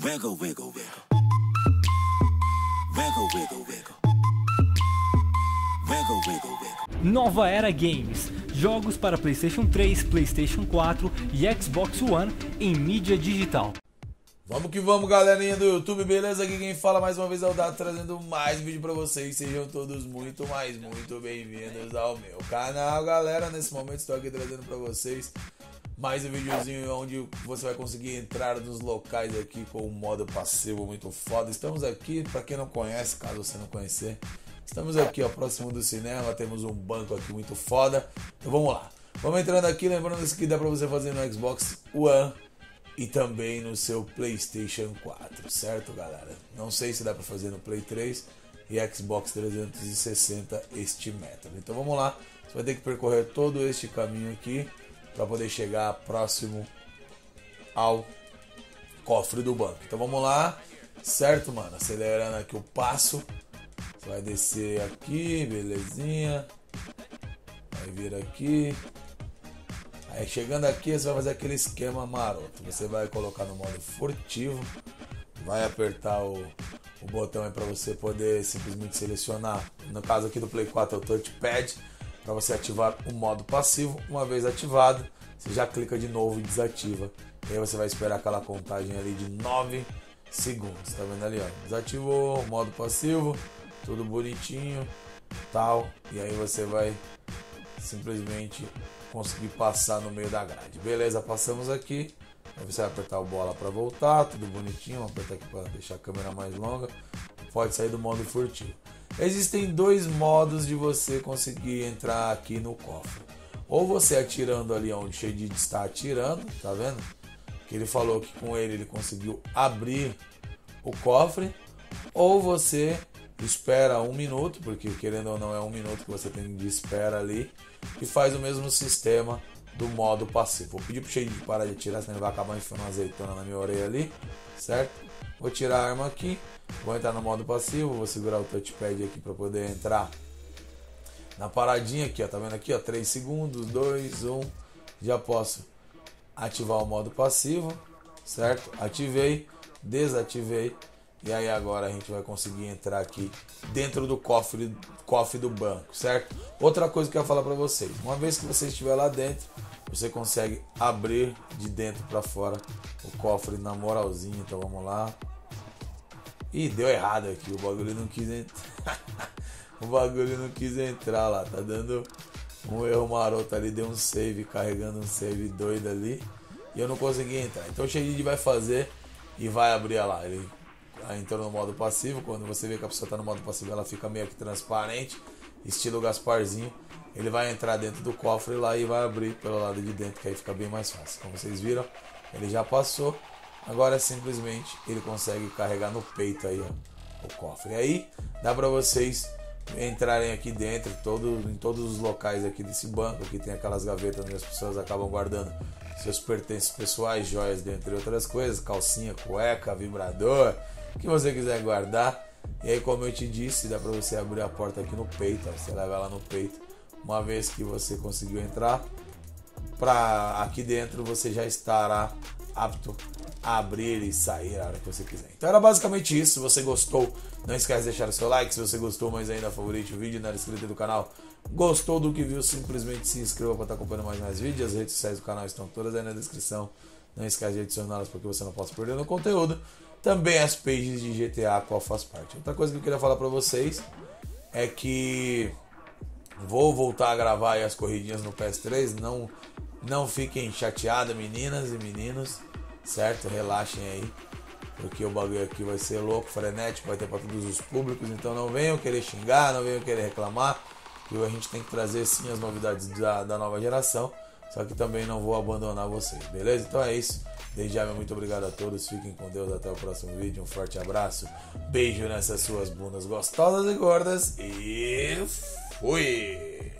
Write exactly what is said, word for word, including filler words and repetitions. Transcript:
Wiggle, wiggle, wiggle. Wiggle, wiggle, wiggle. Wiggle, wiggle, wiggle. Nova Era Games. Jogos para PlayStation três, PlayStation quatro e Xbox One em mídia digital. Vamos que vamos, galerinha do YouTube, beleza? Aqui quem fala mais uma vez é o Dato, trazendo mais vídeo pra vocês. Sejam todos muito, mais muito bem-vindos ao meu canal, galera. Nesse momento estou aqui trazendo pra vocês mais um videozinho onde você vai conseguir entrar nos locais aqui com um modo passivo muito foda. Estamos aqui, pra quem não conhece, caso você não conhecer, estamos aqui, ó, próximo do cinema, temos um banco aqui muito foda. Então vamos lá, vamos entrando aqui, lembrando que dá pra você fazer no Xbox One e também no seu PlayStation quatro, certo, galera? Não sei se dá pra fazer no Play três e Xbox trezentos e sessenta este método. Então vamos lá, você vai ter que percorrer todo este caminho aqui para poder chegar próximo ao cofre do banco. Então vamos lá, certo, mano? Acelerando aqui o passo, você vai descer aqui, belezinha, vai vir aqui. Aí chegando aqui você vai fazer aquele esquema maroto. Você vai colocar no modo furtivo, vai apertar o, o botão aí para você poder simplesmente selecionar. No caso aqui do Play quatro é o touchpad, para você ativar o modo passivo. Uma vez ativado, você já clica de novo e desativa. E aí você vai esperar aquela contagem ali de nove segundos. Tá vendo ali, ó? Desativou o modo passivo, tudo bonitinho, tal. E aí você vai simplesmente conseguir passar no meio da grade. Beleza, passamos aqui. Aí você vai apertar o bola para voltar, tudo bonitinho. Vou apertar aqui para deixar a câmera mais longa. Pode sair do modo furtivo. Existem dois modos de você conseguir entrar aqui no cofre. Ou você atirando ali onde o Shade está atirando, tá vendo? Que ele falou que com ele ele conseguiu abrir o cofre. Ou você espera um minuto, porque querendo ou não é um minuto que você tem de espera ali, e faz o mesmo sistema do modo passivo. Vou pedir pro Shade de parar de atirar, senão ele vai acabar enfiando uma azeitona na minha orelha ali, certo? Vou tirar a arma aqui, vou entrar no modo passivo, vou segurar o touchpad aqui para poder entrar na paradinha aqui, ó, tá vendo aqui, ó, três segundos, dois, um, já posso ativar o modo passivo, certo? Ativei, desativei. E aí agora a gente vai conseguir entrar aqui dentro do cofre, cofre do banco, certo? Outra coisa que eu ia falar para vocês, uma vez que você estiver lá dentro, você consegue abrir de dentro para fora o cofre na moralzinha. Então vamos lá. Ih, deu errado aqui, o bagulho não quis entrar. O bagulho não quis entrar lá, tá dando um erro maroto ali, deu um save, carregando um save doido ali, e eu não consegui entrar. Então o Shade vai fazer e vai abrir lá, ele entrou no modo passivo. Quando você vê que a pessoa está no modo passivo, ela fica meio que transparente, estilo Gasparzinho. Ele vai entrar dentro do cofre lá e vai abrir pelo lado de dentro, que aí fica bem mais fácil. Como vocês viram, ele já passou. Agora simplesmente ele consegue carregar no peito aí, ó, o cofre. E aí dá para vocês entrarem aqui dentro, todo, em todos os locais aqui desse banco. Aqui tem aquelas gavetas onde as pessoas acabam guardando seus pertences pessoais, joias, dentre outras coisas, calcinha, cueca, vibrador, o que você quiser guardar. E aí, como eu te disse, dá pra você abrir a porta aqui no peito, ó, você leva ela no peito. Uma vez que você conseguiu entrar pra aqui dentro, você já estará apto a abrir e sair a hora que você quiser. Então era basicamente isso. Se você gostou, não esquece de deixar o seu like. Se você gostou, mas ainda favorite o vídeo, não era inscrito do canal, gostou do que viu, simplesmente se inscreva para estar acompanhando mais mais vídeos. As redes sociais do canal estão todas aí na descrição. Não esquece de adicioná-las para que você não possa perder no conteúdo. Também as pages de G T A, qual faz parte. Outra coisa que eu queria falar para vocês é que vou voltar a gravar aí as corridinhas no P S três. Não, não fiquem chateadas, meninas e meninos, certo? Relaxem aí, porque o bagulho aqui vai ser louco, frenético, vai ter para todos os públicos. Então não venham querer xingar, não venham querer reclamar, que a gente tem que trazer sim as novidades da, da nova geração. Só que também não vou abandonar vocês, beleza? Então é isso. Desde já, meu muito obrigado a todos. Fiquem com Deus. Até o próximo vídeo. Um forte abraço. Beijo nessas suas bundas gostosas e gordas. E fui!